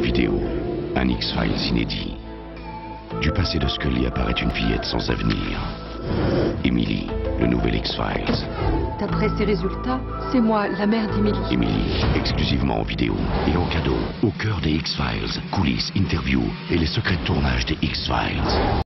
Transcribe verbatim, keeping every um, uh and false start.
vidéo, un X-Files inédit. Du passé de Scully apparaît une fillette sans avenir. Emily, le nouvel X-Files. D'après ces résultats, c'est moi, la mère d'Emily. Emily, exclusivement en vidéo et en cadeau, au cœur des X-Files, coulisses, interviews et les secrets de tournage des X-Files.